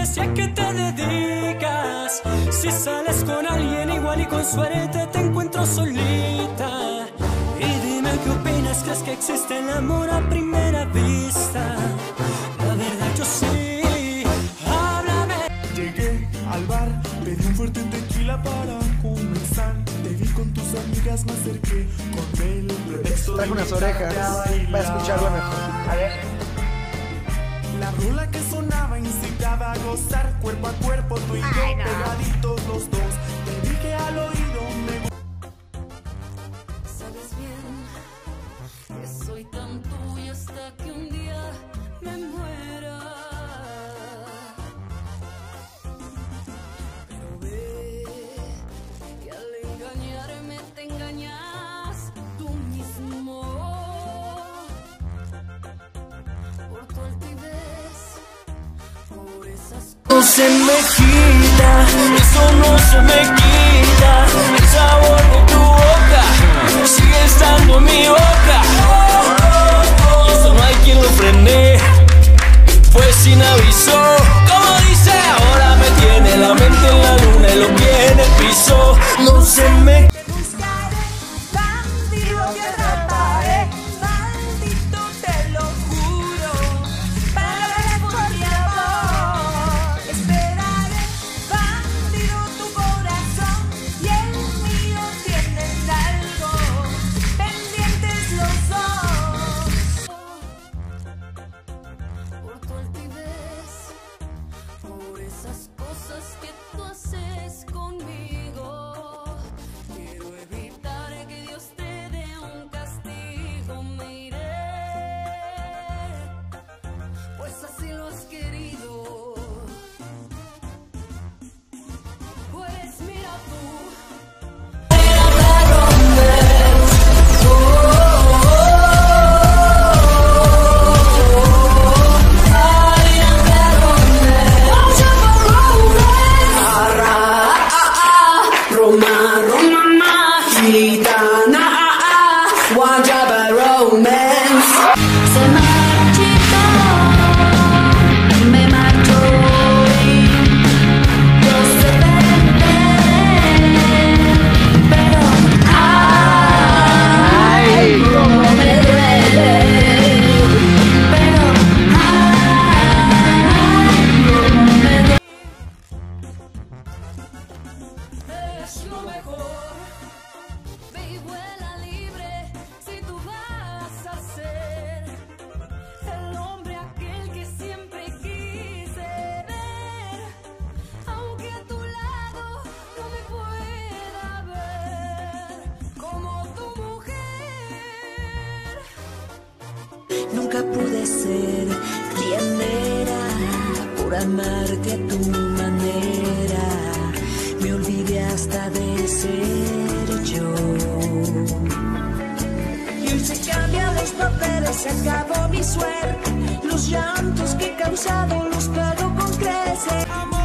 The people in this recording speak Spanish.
haces y a qué te dedicas. Si sales con alguien igual y con suerte te encuentro solita. Y dime qué opinas, ¿crees que existe el amor a primera vista? La verdad yo sí, háblame. Llegué al bar, pedí un fuerte tequila para comenzar. Te vi con tus amigas, me acerqué con el pretexto. Traje unas orejas para escucharlo mejor. A ver. La rola que sonaba incitaba a gozar cuerpo a cuerpo, tú y yo pegaditos los dos. Te dije al oído, me gusta. Sabes bien que soy tan tuya hasta que un día me muera. Pero ve que al engañarme te engañas tú mismo. Por tu altivez, por esas cosas. No se me quita, eso no se me quita. El sabor de tu boca sigue estando en mi boca. Y eso no hay quien lo frene, fue sin aviso. Como dice, ahora me tiene la mente en la luna y los pies en el piso. No se me por esas cosas que tú haces conmigo. Quiero evitar que Dios te dé un castigo. Me iré, pues así lo has querido. Pues mira tú. Wajaba romance. Se marchitó, me marchó y yo se perdí, pero ay, cómo me duele, pero ay, cómo me duele. Es lo mejor. Ve y vuela libre si tú vas a ser el hombre aquel que siempre quise ver. Aunque a tu lado no me pueda ver como tu mujer. Nunca pude ser quien era por amarte a tu manera. Me olvidé hasta de ser yo. Y hoy se cambian los papeles, se acabó mi suerte. Los llantos que he causado los pago con creces.